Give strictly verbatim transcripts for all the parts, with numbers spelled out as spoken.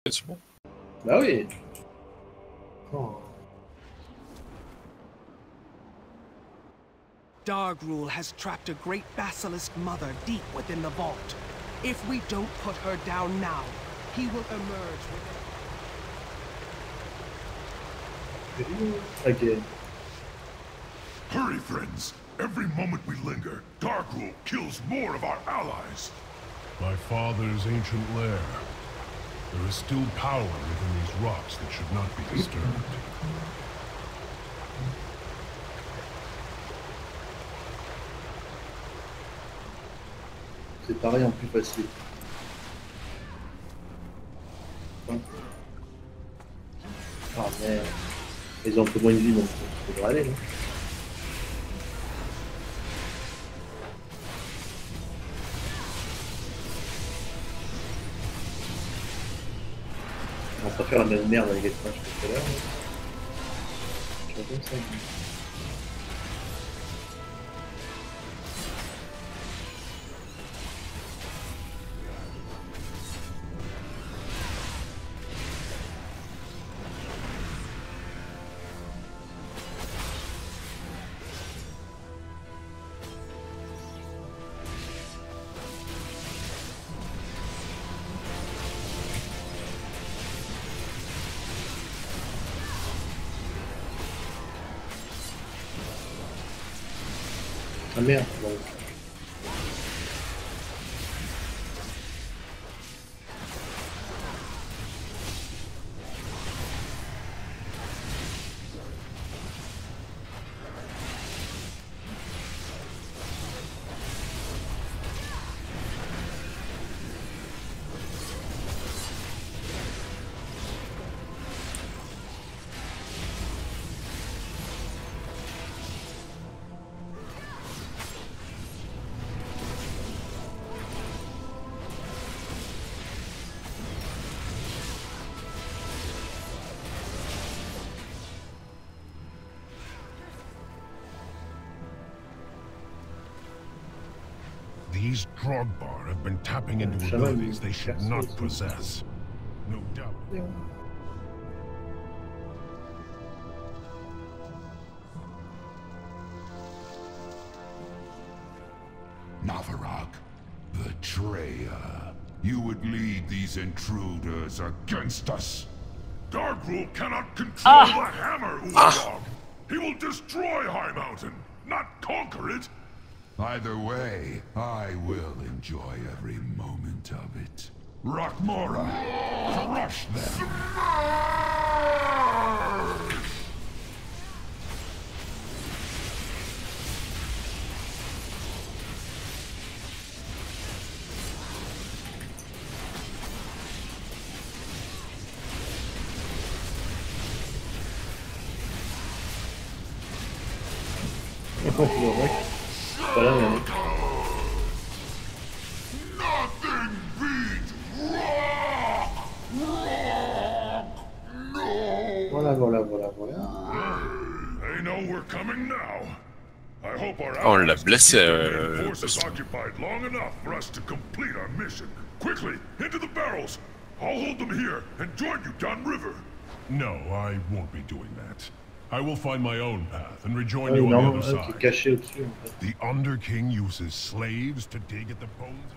C'est bon. Bah oui. Oh. Dargrul has trapped a great basilisk mother deep within the vault. If we don't put her down now, he will emerge with Again. Hurry, friends! Every moment we linger, Dargrul kills more of our allies. My father's ancient lair. There is still power within these rocks that should not be disturbed. C'est pareil en plus facile. Ah merde. Ils ont un peu moins de vie donc ça devrait aller, non? On va pas faire la même merde avec les trains que tout à l'heure. Je vois comme ça. Ah merde, bon. These Drogbar have been tapping into abilities they should not possess. No doubt. Yeah. Navarok, betrayer. You would lead these intruders against us. Dargrul cannot control ah. the hammer, Uladog. Ah. He will destroy High Mountain, not conquer it. Either way, I will enjoy every moment of it. Rockmora, crush them! Voilà, mais... Nothing beats rock! Rock! No! Voilà, voilà, voilà, voilà. They know we're coming now. I hope our On l'a blessé. Euh, forces occupied long enough for us to complete our mission. Quickly, into the barrels. I'll hold them here and join you downriver. No, I won't be doing that. I will find my own path and rejoin Ah, you on non, the other ah, side. caché au-dessus, en fait. The Underking uses slaves to dig at the bones.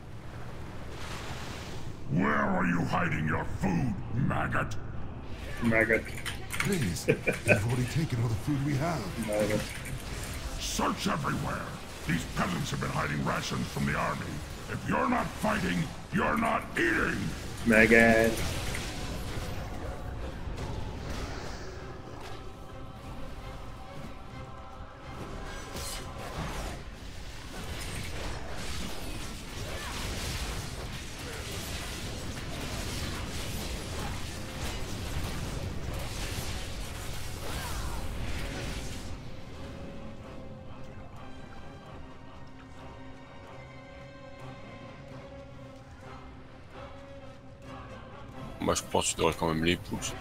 Where are you hiding your food, maggot? Maggot. Please, they've already taken all the food we have. Maggot. Search everywhere. These peasants have been hiding rations from the army. If you're not fighting, you're not eating. Maggot. Moi je pense que tu devrais quand même les pousser.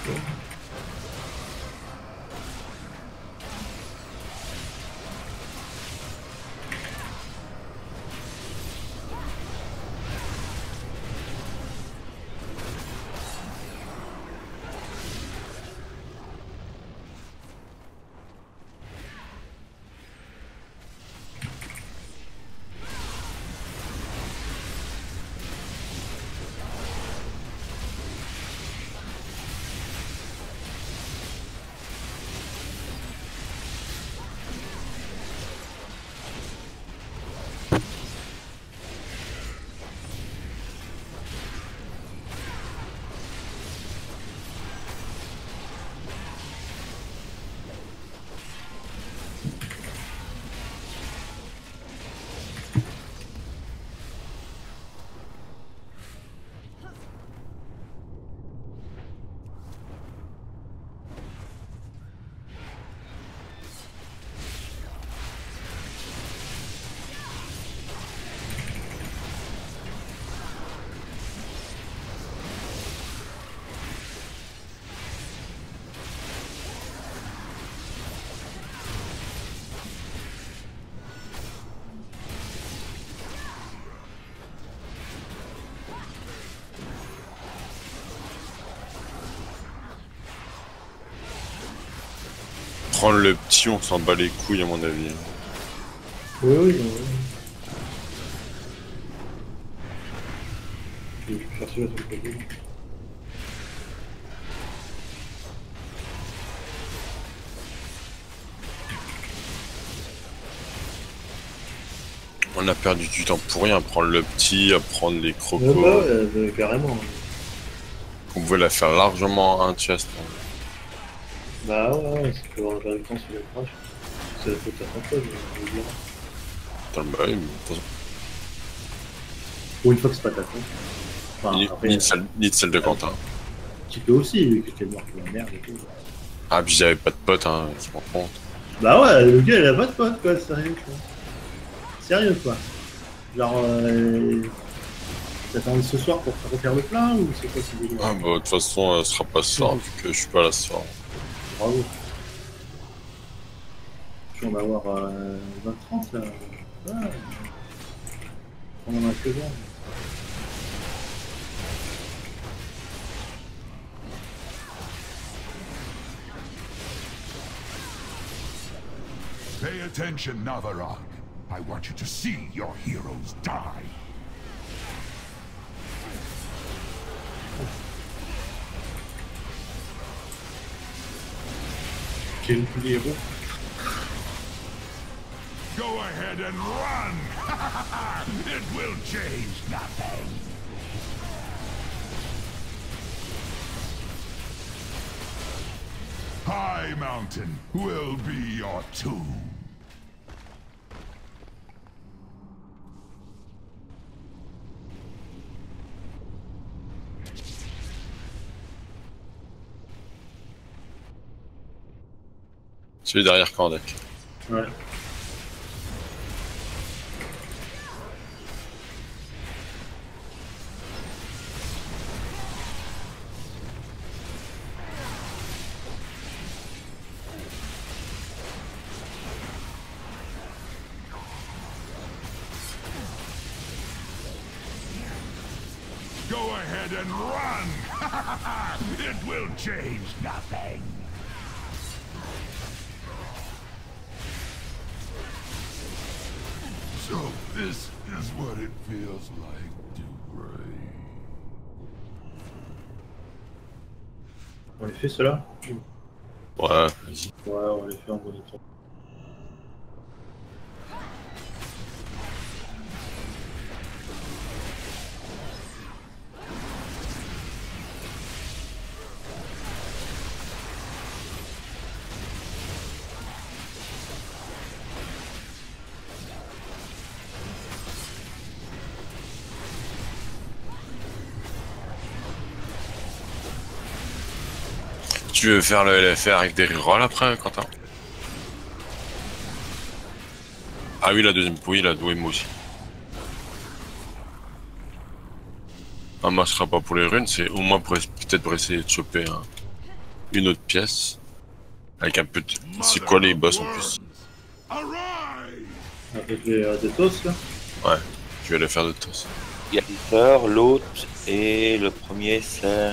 Prendre le petit, on s'en bat les couilles à mon avis. Oui, oui, oui. Je vais chercher là sur le côté. On a perdu du temps pour rien, à prendre le petit, à prendre les crocos. Ouais, bah, ouais, euh, carrément. On pouvait la faire largement un chest. Hein. Bah ouais, ouais, c'est que on a perdu du temps sur le crash. C'est la faute à François, je veux dire. Putain, bah oui, mais de toute façon, Pour une fois que c'est pas ta faute. Enfin, ni, après, ni de celle, ni de celle de Quentin. un petit peu aussi, vu que t'es mort pour la merde et tout. Ah, puis j'avais pas de pote, hein, je m'en compte. Bah ouais, le gars il a pas de pote quoi, sérieux quoi. Sérieux quoi. Genre, euh, t'attends ce soir pour refaire le plein ou c'est quoi ce délire? Ah, bah de toute façon, ce sera pas ce soir, vu que je suis pas là ce soir. Bravo. Je vais en avoir euh, vingt trente là. Ouais. On en a que vingt. Pay attention, Navarag. I want you to see your heroes die. Quel coup les héros. Go ahead and run! It will change nothing. High Mountain will be your tomb. Celui derrière Kandek. Ouais. Go ahead and run! It will change nothing. So this is what it feels like to pray. On les fait ceux-là? Ouais, vas-y. Ouais, on les fait en bonne temps. Tu veux faire le L F R avec des rerolls après, Quentin? Ah oui, la deuxième, oui, la douée, moi aussi. Ah, moi, ce sera pas pour les runes, c'est au moins pour peut-être pour essayer de choper un, une autre pièce. Avec un peu de... C'est quoi les boss en plus? Avec les euh, des toasts là. Ouais, je vais aller faire de toast. Il y a l'auteur, l'autre, et le premier c'est...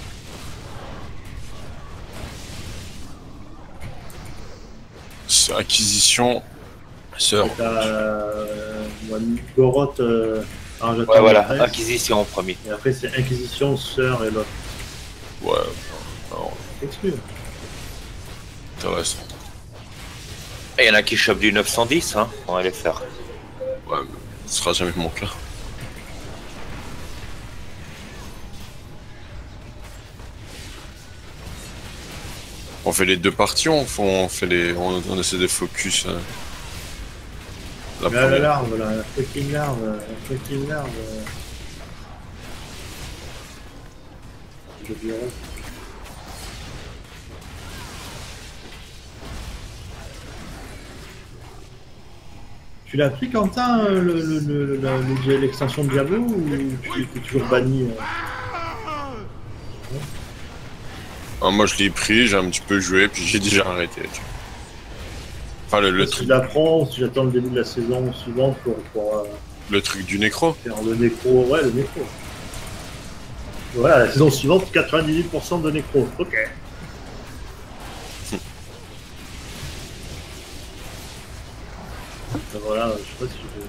C'est Acquisition, sœur. T'as euh, Goroth, euh, Ouais, voilà, Acquisition en premier. Et après c'est Inquisition, Sœur et l'autre. Ouais, alors, Excuse. intéressant. Et il y en a qui chopent du neuf cent dix, hein, on va les faire. Ouais, mais ce sera jamais mon cas. On fait les deux parties, on fait, on fait les, on, on essaie de focus. Euh, la Mais première. la larve, là, la fucking larve, la fucking larve. Euh... Je dirais. Tu l'as pris Quentin, le, le, le, le, l'extension de Diablo, ou tu es toujours banni euh... Ah, moi je l'ai pris, j'ai un petit peu joué, puis j'ai déjà arrêté. Tu vois. Enfin le, le Si truc. je la prends, si j'attends le début de la saison suivante pour, pour euh, Le truc du nécro. faire le nécro, ouais, le nécro. Voilà, la saison suivante, quatre-vingt-dix-huit pour cent de nécro. Ok. Voilà, je sais pas si je veux.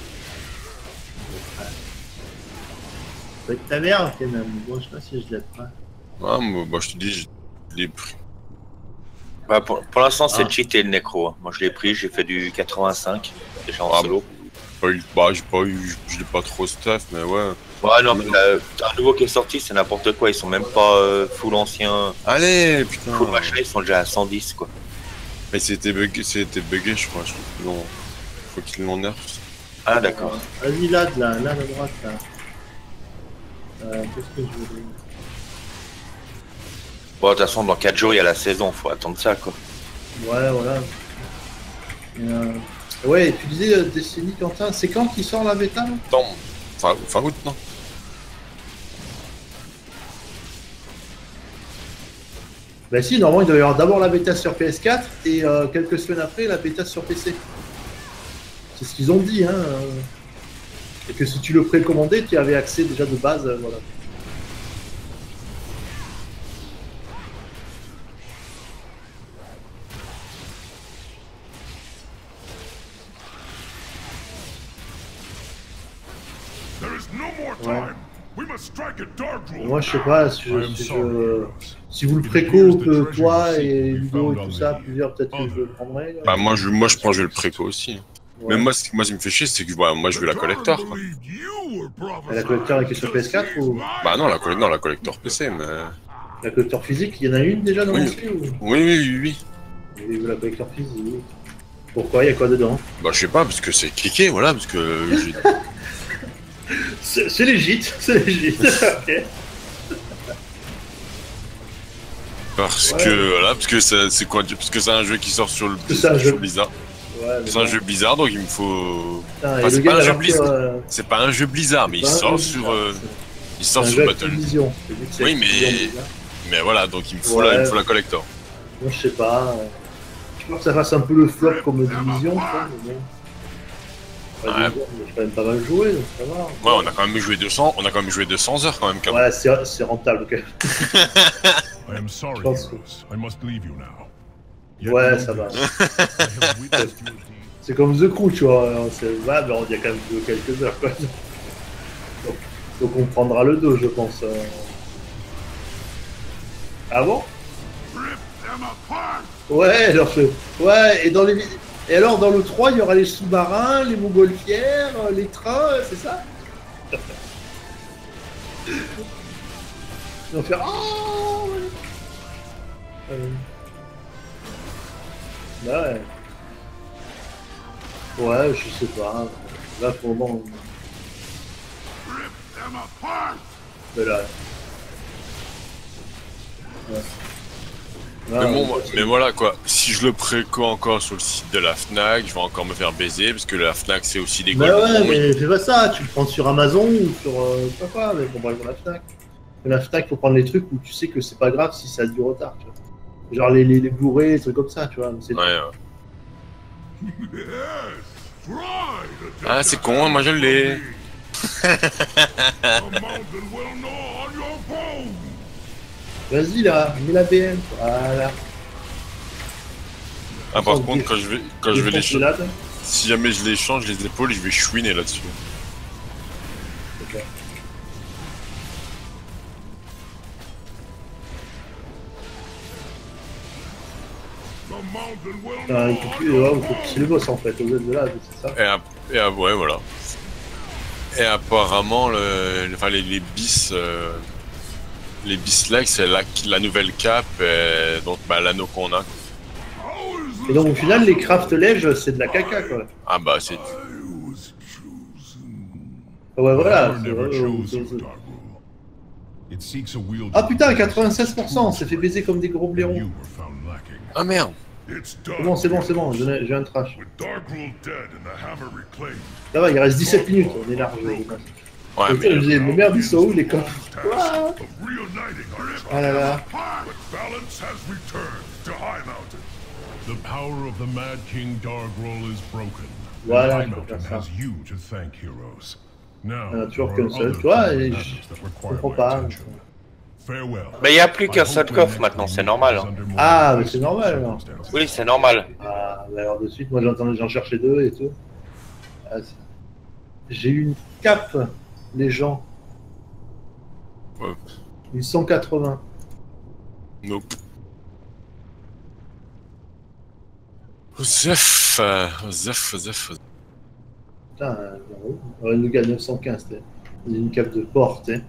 Avec ta mère, quand même. Bon, je sais pas si je l'ai pas. Ah, moi, bah, je te dis, je l'ai pris. Bah, pour pour l'instant, c'est Ah. cheaté le nécro. Hein. Moi, je l'ai pris, j'ai fait du quatre-vingt-cinq, déjà en Ah, solo. Pas eu, bah, j'ai pas eu, je l'ai pas trop stuff, mais ouais. Ouais, non, mais euh, un nouveau qui est sorti, c'est n'importe quoi. Ils sont même pas euh, full ancien, Allez, putain. full machin, ils sont déjà à cent dix, quoi. Mais c'était bugué, c'était bugué, je crois. Je trouve que non. Faut qu'ils l'en nerfent. Ah, d'accord. Vas-y, là, de là, là, à droite, là. Euh, Qu'est-ce que je veux dire? Bon, de toute façon, dans quatre jours, il y a la saison, faut attendre ça, quoi. Ouais, voilà. Et, euh... Ouais, tu disais euh, Destiny, Quentin, c'est quand qui sort la bêta là? Attends, fin, fin août, non? Bah si, normalement il doit y avoir d'abord la bêta sur P S quatre et euh, quelques semaines après la bêta sur P C. C'est ce qu'ils ont dit, hein. euh. Et que si tu le précommandais, tu avais accès déjà de base, euh, voilà. There is no more time. We must strike at Darkroom. Moi je sais pas si I je, am si, sorry, je, heroes. si vous le It préco appears the que treasure toi you seek et will be Ludo et found tout on ça, the plusieurs peut-être que je le other. prendrai. là. Bah, moi, je, moi, je pense que je vais le préco aussi. Ouais. Mais moi, ce qui moi, ce qui me fait chier, c'est que voilà, moi, je veux la collector. Quoi. Et la collector qui est sur P S quatre ou Bah, non, la, colle- non, la collector P C, mais. la collector physique, il y en a une déjà dans Oui. le C ou Oui, oui, oui, oui. Et la collector physique. Pourquoi? Il y a quoi dedans? Bah, je sais pas, parce que c'est cliqué, voilà, parce que. j'ai- C'est c'est légit, c'est légit. Ok. Parce Ouais. que, voilà, parce que c'est c'est quoi? Parce que c'est un jeu qui sort sur le C'est ça, un sur jeu. Blizzard. Ouais, mais C'est un bon. jeu Blizzard, donc il me faut. Putain, et Enfin, le c'est gars, pas un il a jeu marqué, Blizzard. euh, C'est pas un jeu Blizzard, mais il pas un sort jeu sur. Blizzard, euh, c'est- Il c'est sort un sur jeu Battle. Activision. C'est dit que c'est Oui, Activision, mais- Blizzard. Mais voilà, donc il me faut, Ouais. la, il me faut la collector. Moi, je sais pas. euh, Je pense que ça fasse un peu le flop comme Division, quoi, mais bon. Ouais, Ouais. Division, j'ai quand même pas mal joué, donc ça va. Ouais, on a quand même joué deux cents, on a quand même joué deux cents heures quand même. Quand même. Ouais, c'est c'est rentable, quand même. I am sorry, Je pense que- heroes. I must leave you now. Yet Ouais, know ça va. this. I have witnessed your deeds. C'est comme The Crew, tu vois. hein, c'est- Ouais, mais on y a quand même joué quelques heures, quoi. Donc, donc on prendra le dos, je pense. euh. Ah bon? Rip them apart. Ouais, alors je... Ouais, et dans les... Et alors dans le trois, il y aura les sous-marins, les montgolfières, euh, les trains, euh, c'est ça? Ils vont faire... Oh ouais. Euh... Bah ouais. Ouais, je sais pas. Là, pour le moment... Rip them apart. Mais là... Ouais. Là, Mais bon, on- moi- mais voilà quoi, si je le préco encore sur le site de la Fnac, je vais encore me faire baiser parce que la Fnac c'est aussi des Bah gold ouais, coins. mais fais pas ça, tu le prends sur Amazon ou sur... Euh, je sais pas quoi, mais bon, bref, dans la Fnac. La FNAC, faut prendre les trucs où tu sais que c'est pas grave si ça a du retard. Tu vois. Genre les, les, les Blu-ray, les trucs comme ça, tu vois. Ouais, ouais. Ah, c'est con, moi je l'ai. Vas-y là, mets la B M. Voilà. Ah, par contre, quand je vais, quand je vais les changer, là, si jamais je les change les épaules, je vais chouiner là-dessus. okay. Ah, il faut plus, ouais, il faut pousser le boss en fait, au lieu de là, c'est ça. Et, à, et à, ouais, voilà. Et apparemment, le, enfin, les, les bis, euh, les bis legs, c'est la, la nouvelle cape, et donc bah, l'anneau qu'on a. Et donc au final, les craft ledge, c'est de la caca quoi. Ah bah c'est. Ouais, voilà. Ah putain, quatre-vingt-seize pour cent, on s'est fait baiser comme des gros blaireaux. Ah merde. C'est bon, c'est bon, c'est bon, j'ai un trash. Ça va, il reste dix-sept minutes, on est large. Ouais, mais... mais merde, ils sont où les coffres? Ah là là. The power of the Mad King Dargroll is broken. Voilà, High Mountain has you to thank, heroes. Now, on a toujours qu'un seul, tu vois, et je comprends pas. Mais il n'y a plus qu'un seul coffre maintenant, c'est normal. Hein. Ah, mais c'est normal alors. Oui, c'est normal. Ah, alors de suite, moi j'entendais, j'en cherchais deux et tout. Ah, j'ai eu une cape, les gens. Ouais. Une cent quatre-vingts. Nope. Zef, Zef, Zef. Putain, euh, il nous gagne neuf cent quinze, t'es. Il a une cape de porte, t'es.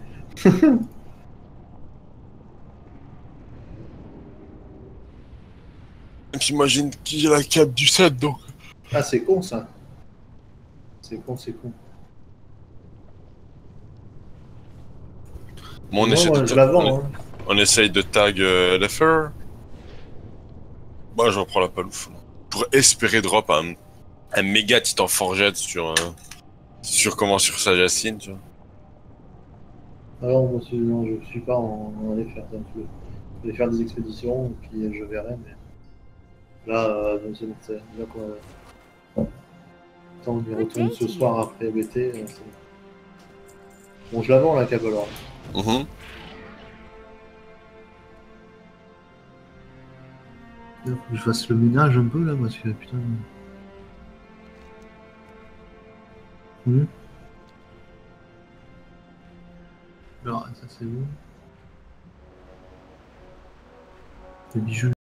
J'imagine qu'il a la cape du sept donc. Ah, c'est con ça. C'est con, c'est con. Bon, on, non, essaie moi, de je la vends, on, hein. on essaye de tag euh, L F R. Moi, bah, j'en prends la palouffe. Pour espérer drop un, un méga titan forgette sur, euh, sur comment sur sa Jacine, tu vois. Alors, moi, non, je suis pas en, en aller faire un peu. Je vais faire des expéditions, et puis je verrai, mais là, euh, c'est bon, c'est là qu'on Tant qu'on y retourne ce soir après B T. Euh, bon, je la vends la cape alors. Mm-hmm. Faut que je fasse le ménage un peu là, parce que putain. Mmh. Alors, ça c'est bon. Les bijoux.